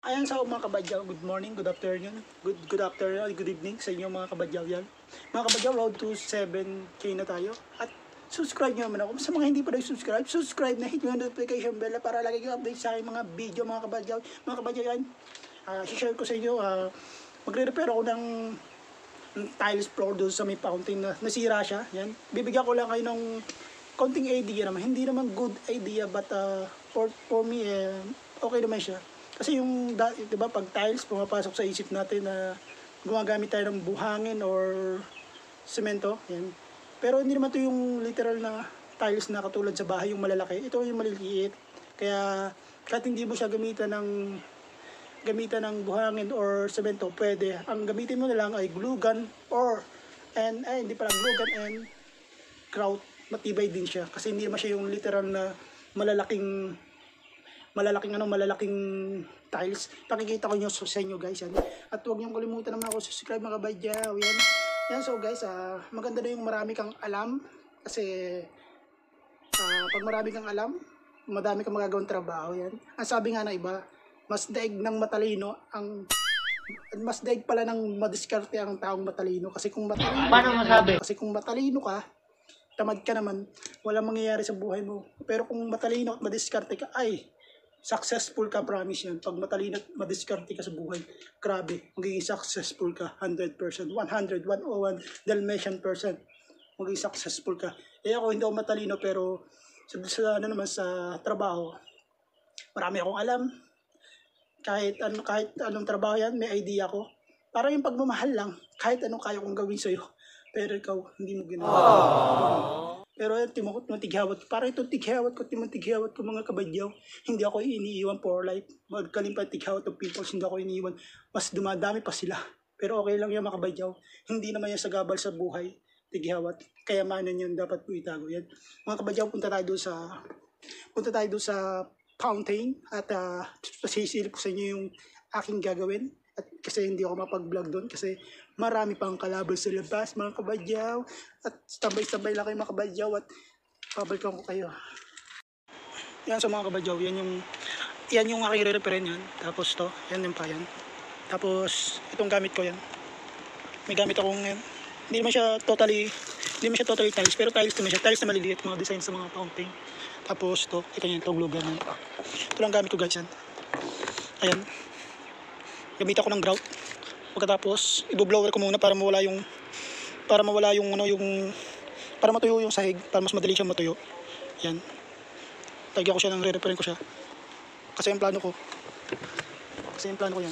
Ayan sa mga kabadyaw, good morning, good afternoon, good afternoon, good evening sa inyo mga kabadyaw yan. Mga kabadyaw, road to 7K na tayo. At subscribe nyo naman ako. Sa mga hindi pa subscribe, subscribe na hit yung notification bell para lagi kayo update sa aking mga video mga kabadyaw. Mga kabadyaw yan, share ko sa inyo, magre-repair ako ng tiles floor doon sa may fountain na nasira siya. Yan. Bibigyan ko lang kayo ng konting idea naman. Hindi naman good idea but for me, okay naman siya. Kasi yung, diba, pag tiles, pumapasok sa isip natin na gumagamit tayo ng buhangin or semento. Yan. Pero hindi naman to yung literal na tiles na katulad sa bahay, yung malalaki. Ito yung maliliit. Kaya kahit hindi mo siya gamitan ng buhangin or semento, pwede. Ang gamitin mo na lang ay glue gun hindi pala glue gun and grout. Matibay din siya. Kasi hindi naman siya yung literal na malalaking tiles. Pakikita ko nyo sa inyo guys yan. At huwag nyo kalimutan naman ako subscribe mga kabadyaw yan. Yan, so guys, maganda na yung marami kang alam. Kasi pag marami kang alam, madami kang magagawang trabaho yan. Ang sabi nga na iba, mas daig pala ng madiskarte ang taong matalino. Kasi kung matalino ka, tamad ka naman, walang mangyayari sa buhay mo. Pero kung matalino at madiskarte ka, ay successful ka, promise yan. Pag matalino at madiskarte ka sa buhay, grabe, magiging successful ka, 100%, 101, Dalmatian percent, magiging successful ka. Ako hindi ako matalino, pero sa trabaho, marami akong alam. Kahit anong trabaho yan, may idea ko. Parang yung pagmamahal lang, kahit anong kaya kong gawin sa'yo, pero ikaw, hindi mo ginawa. Pero yan, tighawat. Para itong tighawat ko mga kabadyaw. Hindi ako iniiwan for life. Magkalimpad tighawat ng peoples, hindi ako iniiwan. Mas dumadami pa sila. Pero okay lang yan mga kabadyaw. Hindi naman yan sagabal sa buhay. Tighawat. Kayamanan yan, dapat po itago yan. Mga kabadyaw, punta tayo doon sa fountain. At sisilip ko sa inyo yung aking gagawin. At kasi hindi ako mapag-vlog doon kasi marami pang kalaban sa labas mga kabadyaw. At tambay-tambay lang kayo mga kabadyaw at pabalikan ko kayo. Yan sa mga kabadyaw, yan yung aking re-referent yan. Tapos to, yan yung payan. Tapos itong gamit ko yan. May gamit akong yan. Hindi naman siya totally tiles, pero tiles naman siya. Tiles na maliliit, mga design sa mga fountain. Tapos to, ito yan, itong lugar yan. Ito lang gamit ko guys yan. Ayan. Gamit ako ng grout. Pagkatapos, i-blower ko muna para matuyo yung sahig, para mas madali siyang matuyo. Yan. Lagyan ko siya ng re-referent ko siya. Kasi yung plano ko yan.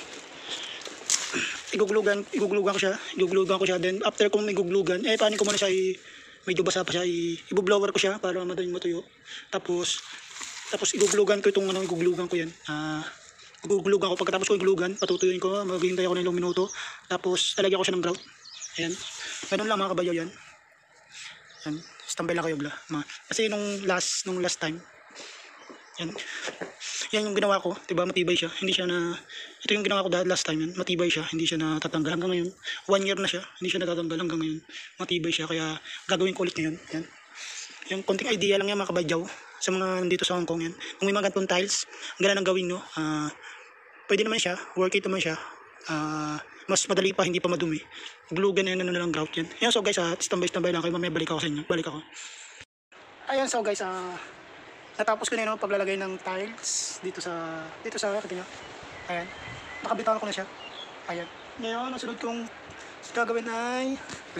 Iguglugan ko siya. Then after kong iguglugan, paano ko muna siya medyo basa pa siya, i-blower ko siya para madaling matuyo. Tapos iguglugan ko itong iguglugan ko yan. Gugulugan ko, pagkatapos ko igulugan, patutuyuin ko, maghihintay ako ng ilang minuto, tapos lalagyan ko siya ng grout. Ayan, ganun lang mga kabadyaw yan. Ayan, standby lang kayo kasi nung last time, yan yung ginawa ko, diba, matibay siya, ito yung ginawa ko dahil last time yan, matibay siya, hindi siya natatanggal hanggang ngayon, 1 year na siya, hindi siya natatanggal hanggang ngayon, matibay siya, kaya gagawin ko ulit ngayon. Yan, yung konting idea lang yan mga kabadyaw, sa mga nandito sa Hong Kong yan, kung may mga ganitong tiles, ang ganda ng gawin nyo, pwede naman siya, work it naman siya, mas madali pa, hindi pa madumi. Glugan na lang grout yan. Ayan, so guys, standby lang kayo, mamaya balik ako sa inyo, Ayan, so guys, natapos ko na yun, paglalagay ng tiles dito sa katinga. Ayan, nakabitawan ko na siya. Ayan, ngayon, ang sunod kong gagawin ay,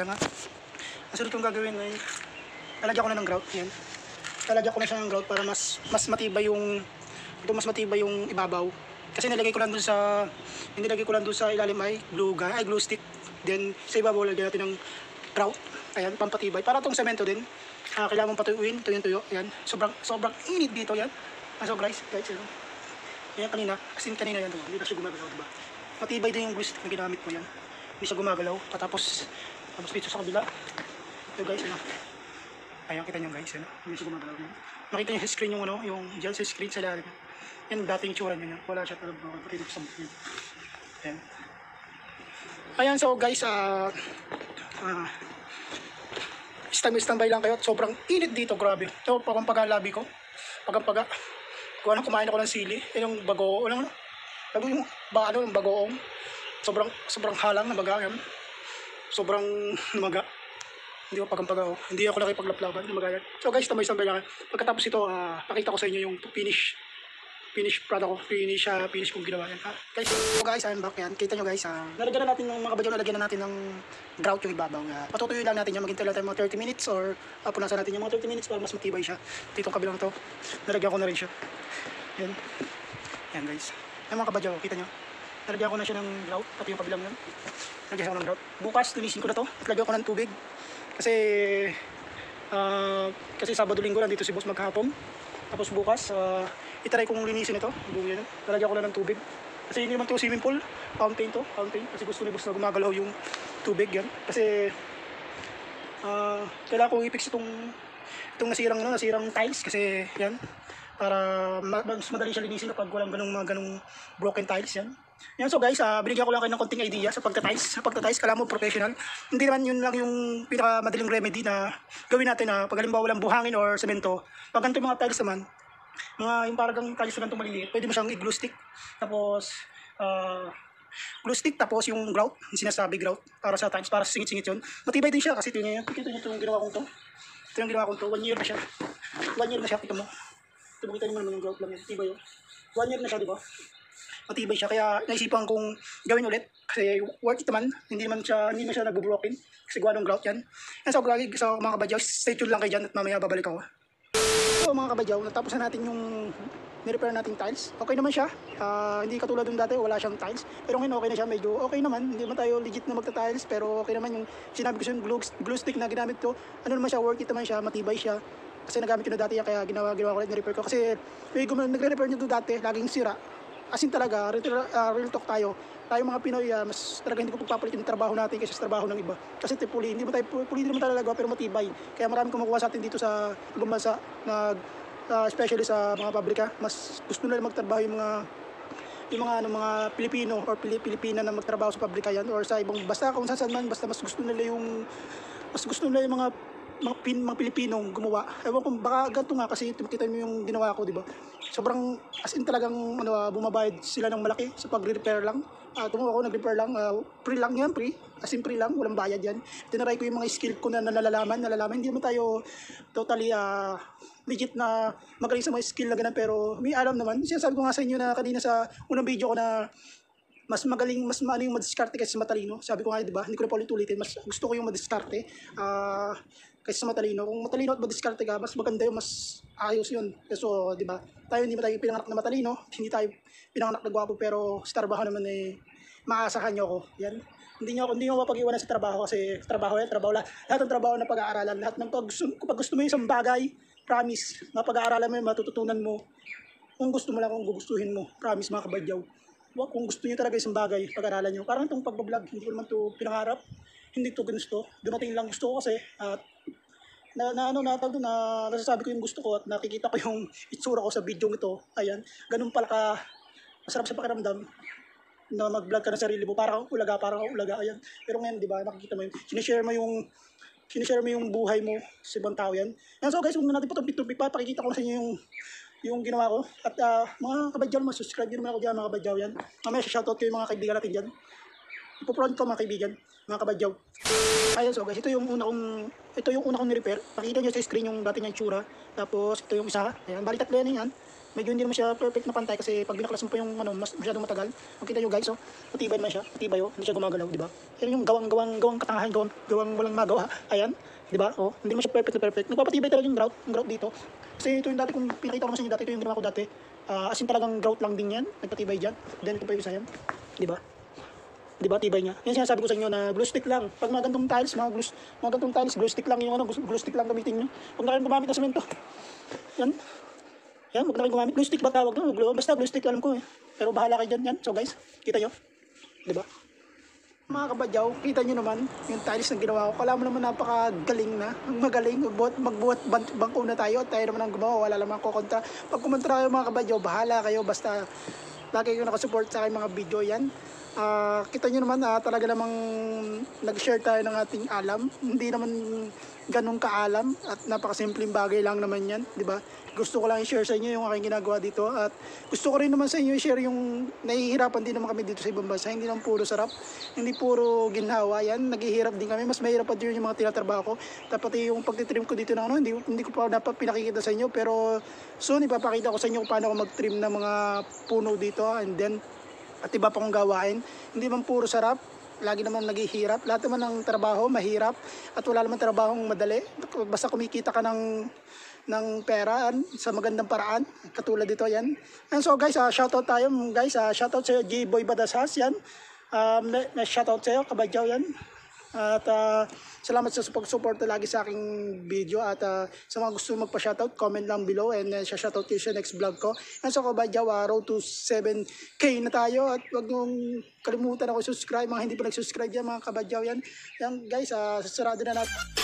lalagyan ko na ng grout. Ayan, lalagyan ko na siya ng grout para mas matibay yung ibabaw. Kasi nilagay ko lang doon sa ilalim ay glue stick. Then sa ibabaw lagyan natin ng grout. Ayan, pampatibay. Para tong semento din. Kailangan mong patuyuin, tuyo. Ayan. Sobrang init dito yan. So guys, yan. Ayan kanina yan, diba? Hindi na siya gumagalaw, diba? Matibay din yung glue stick na ginamit ko yan. Hindi siya gumagalaw. Tapos dito sa kabila. Ito guys, ano. Ayan, kita nyo guys, ano. Hindi siya gumagalaw. Nakita nyo sa screen yung dyan sa screen sa ilalim. Yan dating itsura niya. Wala siya talaga patitip sa bukid. Ayan. Ayan, so guys, standby lang kayo. Sobrang init dito, grabe. So, pagkampagalabi ko. Kung kumain ako ng sili. Yung bago, Lalo yung bagoong. Sobrang halang na baga yan. Sobrang namaga. Hindi ko pagampaga oh. Hindi ako nakipaglaplaban namaga yan. So guys, tambay-tambay lang. Pagkatapos ito, pakita ko sa inyo yung finish product ko, finish kong ginawa yan. Guys, so guys, I'm back yan. Kita nyo guys, nalagyan na natin ng mga kabadyaw, nalagyan na natin ng grout yung ibabaw. Patutuyo lang natin yan, maghintay lang tayo mga 30 minutes or punasan natin yung mga 30 minutes para mas matibay siya. Dito ang kabilang to, nalagyan ko na rin siya. Yan guys. Yung mga kabadyaw, kita nyo. Nalagyan ko na siya ng grout, pati yung kabilang yun. Nalagyan ko ng grout. Bukas, linisin ko na to, at lagyan ko ng tubig. Kasi Sabado-Linggo nandito si boss maghapon. Tapos bukas, itry kong linisin ito. Lalagyan ko lang ng tubig. Kasi hindi naman ito swimming pool. Fountain. Kasi gusto ni boss na gumagalaw yung tubig yan. Kasi kailangan ko i-fix itong nasirang tiles. Kasi yan. Para mas madali siya linisin kapag walang ganung broken tiles yan. Yan, so guys, binigyan ko lang kayo ng konting idea sa pagtatiles. Kailangan mo professional. Hindi naman yun lang yung pinakamadaling remedy na gawin natin na pag halimbawa walang buhangin or semento. Pag ganito yung mga tiles naman, yung parang tiles na ganito maliliit, pwede mo siyang i-glue stick. Tapos, glue stick, tapos yung grout, yung sinasabi grout, para sa tiles, para sa singit-singit yun. Matibay din siya kasi tingnan nyo. Ito yung ginawa kong to. Ito yung ginawa kong to. 1 year na siya. 1 year na siya, kita mo. Ito makita nyo naman yung grout lang yun. Matibay yun. 1 year na siya, diba? Matibay siya, kaya naisipan kong gawin ulit kasi worth it naman, hindi man siya nagbo-broken kasi gawa ng grout yan. So mga kabadyaw, stay tuned lang kayo dyan at mamaya babalik ako. So mga kabadyaw, natapos na natin yung ni-repair nating tiles. Okay naman siya, hindi katulad ng dati, wala siyang tiles, pero ngayon okay na siya, medyo okay naman, hindi man tayo legit na magta-tiles, pero okay naman yung sinabi ko yung glue stick na ginamit ko, ano naman siya, worth it naman siya, matibay siya. Kasi nagamit ko na dati yan, kaya ginawa ko ulit, ni-repair ko kasi may nagre-repair nyo dati, laging sira. As in talaga, real talk tayo mga Pinoy, mas talaga hindi ko pagpapalit yung trabaho natin kaysa sa trabaho ng iba. Kasi puli, hindi naman talaga pero matibay. Kaya maraming kumukuha sa atin dito sa ibang bansa, especially sa mga pabrika. Mas gusto nila magtrabaho yung mga Pilipino or Pilipina na magtrabaho sa pabrika yan or sa ibang basta kung saan man, basta mas gusto nila yung mga Pilipinong gumawa. Ewan ko, baka ganito nga kasi kita mo yung ginawa ko, di ba? Sobrang, as in talagang bumabayad sila ng malaki sa pag-repair lang. Tumuha ako, nag-repair lang. Free lang yan, as in free lang, walang bayad yan. Tinaray ko yung mga skill ko na nalalaman. Hindi naman tayo totally legit na magaling sa mga skill na ganun, pero may alam naman. Sinasabi ko nga sa inyo na kanina sa unang video ko na mas maano yung madiskarte kaysa sa matalino. Sabi ko nga, di ba? Hindi ko na pa ulit-ulitin. Mas gusto ko yung madiskarte kaysa sa matalino. Kung matalino at madiskarte ka, mas maganda yung mas ayos yun. So, di ba? Hindi ba tayo pinanganak na matalino? Hindi tayo pinanganak na gwapo, pero sa trabaho naman maasahan nyo ako. Yan. Hindi nyo mapag-iwanan sa trabaho kasi trabaho yan, trabaho lahat ng trabaho na pag-aaralan, lahat ng pag gusto mo yung isang bagay, promise, mapag-aaralan mo yun, matututunan mo. Kung gusto mo lang, kung gugustuhin mo, promise mga kabadyaw. Kung gusto niyo talaga isang bagay, pag-aralan niyo. Parang itong pag-vlog, hindi ko naman ito pinangarap, hindi ito gusto. Dumating lang gusto ko kasi at nasasabi ko yung gusto ko at nakikita ko yung itsura ko sa video ito. Ayan, ganun pala ka masarap sa pakiramdam na mag-vlog ka ng sarili mo, parang ulaga, ayan. Pero ngayon, di ba, nakikita mo yun, sinishare mo yung buhay mo sa ibang tao yan. So guys, huwag na natin patupit-tupit pa, pakikita ko na sa inyo yung ginawa ko. At mga kabadyaw, subscribe nyo naman ako dyan mga kabadyaw yan. Mamaya shoutout ko yung mga kaibigan natin dyan. Ipo-front ko mga kaibigan, mga kabadyaw. Ayan, so guys, ito yung una kong ni-repair. Pakita nyo sa screen yung dati niyang tsura. Tapos ito yung isa. Ayan, bali tatlo yan. Medyo hindi naman siya perfect na pantay kasi pag binaklas mo pa yung masyadong matagal. Makita nyo guys, matibay naman siya. Matibay hindi siya gumagalaw, di ba? Yan yung gawang katangahan, gawang walang magawa. Ayan, di ba? Hindi naman siya perfect. Nagpapatibay talaga yung grout dito. Kasi ito yung dati kong pinakita ko naman sa inyo dati, ito yung ginawa ko dati. As in talagang grout lang din yan, nagpatibay dyan. Then ito pa yung isa yan, di ba? Di ba, tibay niya. Yan sinasabi ko sa inyo na glue stick lang. Pag mga gantong tiles, glue stick lang yung glue stick lang gamitin nyo. Huwag na kayong gumamit ng semento. Yan, huwag na kayong gumamit. Glue stick ba tawag doon? Basta glue stick alam ko Pero bahala kayo dyan. Yan, so guys, kita nyo. Di ba? Mga kabadyaw, kita nyo naman yung tiles na ginawa ko. Kala mo naman napakagaling na. Magaling, magbuhat bangko na tayo at tayo naman ang gumawa. Wala naman ko kontra. Pag kumontra kayo mga kabadyaw, bahala kayo. Basta lagi kayo nakasupport sa aking mga video yan. Kita nyo naman, talaga namang nag-share tayo ng ating alam. Hindi naman ganun kaalam at napakasimpleng bagay lang naman yan, di ba? Gusto ko lang i-share sa inyo yung aking ginagawa dito at gusto ko rin naman sa inyo i-share yung nahihirapan din naman kami dito sa ibang bansa. Hindi lang puro sarap, hindi puro ginhawa yan. Naghihirap din kami. Mas mahirap pa din yung mga tinatrabaho ko. Tapos yung pagtitrim ko dito ng hindi ko pa pinakikita sa inyo, pero soon ipapakita ko sa inyo kung paano ako mag-trim ng mga puno dito, and then at iba pa kong gawain. Hindi man puro sarap, lagi naman naghihirap. Lahat naman ng trabaho mahirap at wala naman trabahong madali. Basta kumikita ka ng pera sa magandang paraan. Katulad dito yan. And so guys, shoutout tayo guys. Shoutout sa G-Boy Badasas yan. May shoutout sa'yo, Kabadyaw yan. At salamat sa pag-support lagi sa aking video. At sa mga gusto magpa-shoutout, comment lang below and shoutout kayo sa next vlog ko. And so Kabadyaw, road to 7K na tayo. At huwag niyong kalimutan ako subscribe. Mga hindi pa nag-subscribe yan, mga Kabadyaw yan. Yan guys, sarado na natin.